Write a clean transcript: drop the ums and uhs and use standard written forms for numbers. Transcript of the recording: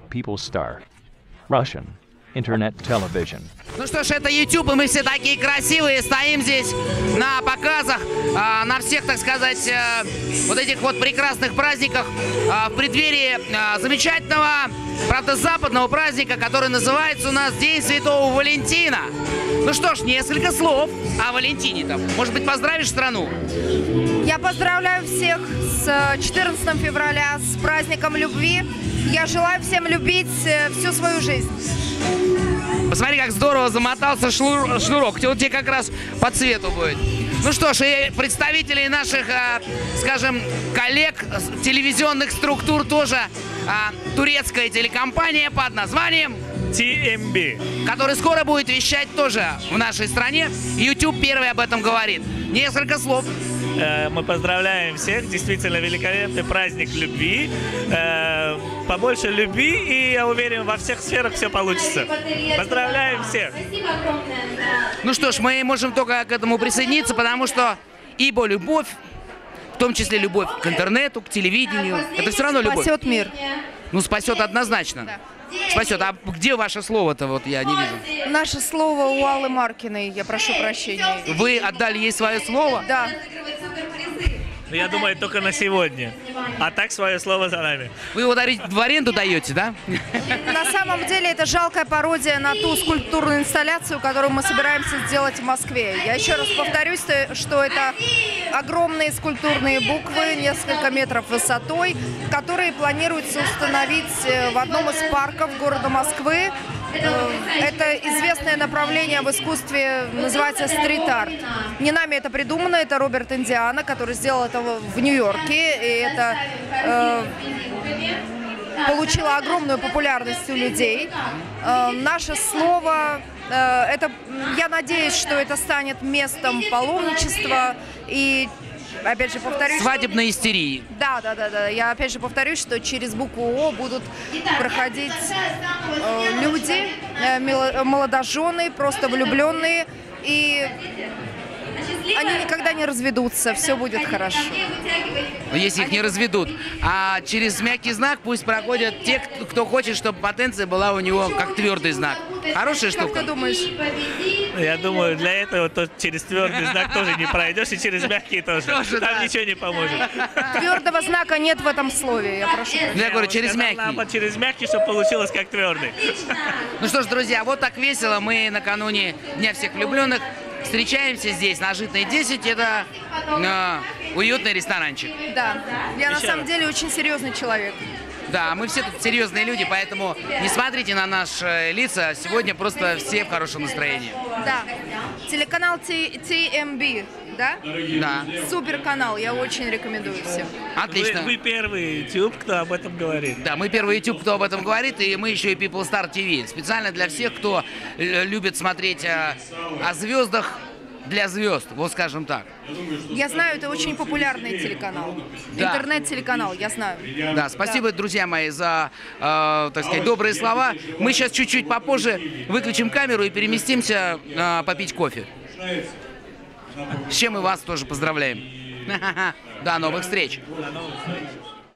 People's Star, Russian Internet Television. Ну что ж, это YouTube, и мы все такие красивые, стоим здесь на показах, на всех, так сказать, вот этих вот прекрасных праздниках, в преддверии замечательного, правда, западного праздника, который называется у нас День Святого Валентина. Ну что ж, несколько слов о Валентине-то. Может быть, поздравишь страну? Я поздравляю всех с 14 февраля, с праздником любви. Я желаю всем любить всю свою жизнь. Посмотри, как здорово замотался шнурок. Вот тебе как раз по цвету будет. Ну что ж, и представителей наших, скажем, коллег телевизионных структур тоже турецкая телекомпания под названием TMB, который скоро будет вещать тоже в нашей стране. YouTube первый об этом говорит. Несколько слов. Мы поздравляем всех, действительно великолепный праздник любви. Побольше любви, и я уверен, во всех сферах все получится. Поздравляем всех! Ну что ж, мы можем только к этому присоединиться, потому что ибо любовь, в том числе любовь к интернету, к телевидению, это все равно любовь. Спасет мир. Ну, спасет однозначно. Спасет. А где ваше слово-то? Вот я не вижу. Наше слово у Аллы Маркиной, я прошу прощения. Вы отдали ей свое слово? Да. Я думаю, только на сегодня. А так свое слово за нами. Вы его в аренду даете, да? На самом деле это жалкая пародия на ту скульптурную инсталляцию, которую мы собираемся сделать в Москве. Я еще раз повторюсь, что это огромные скульптурные буквы, несколько метров высотой, которые планируется установить в одном из парков города Москвы. Это известное направление в искусстве, называется стрит-арт. Не нами это придумано, это Роберт Индиана, который сделал это в Нью-Йорке, и это получило огромную популярность у людей. Наше слово, я надеюсь, что это станет местом паломничества и, опять же, повторюсь... Свадебной истерии. Да. Я опять же повторюсь, что через букву О будут проходить люди, молодожены, просто влюбленные, и они никогда не разведутся, все будет хорошо. Но если их не разведут. А через мягкий знак пусть проходят те, кто хочет, чтобы потенция была у него как твердый знак. Хорошая штука. Как ты думаешь? Я думаю, для этого то через твердый знак тоже не пройдешь, и через мягкий тоже. Там ничего не поможет. Твердого знака нет в этом слове, я прошу. Я говорю, через мягкий. Через мягкий, чтобы получилось как твердый. Ну что ж, друзья, вот так весело. Мы накануне Дня всех влюбленных встречаемся здесь, на Житной 10. Это уютный ресторанчик. Да, я на самом деле очень серьезный человек. Да, мы все тут серьезные люди, поэтому не смотрите на наши лица. Сегодня просто все в хорошем настроении. Да. Телеканал TMB, да? Да. Супер канал, я очень рекомендую всем. Отлично. Вы первый YouTube, кто об этом говорит. Да, мы первый YouTube, кто об этом говорит, и мы еще и People Star TV. Специально для всех, кто любит смотреть о звездах для звезд, вот скажем так. Я знаю, это очень популярный телеканал. Да. Интернет-телеканал, я знаю. Да, спасибо, друзья мои, за, так сказать, добрые слова. Мы сейчас чуть-чуть попозже выключим камеру и переместимся попить кофе. С чем мы вас тоже поздравляем. До новых встреч.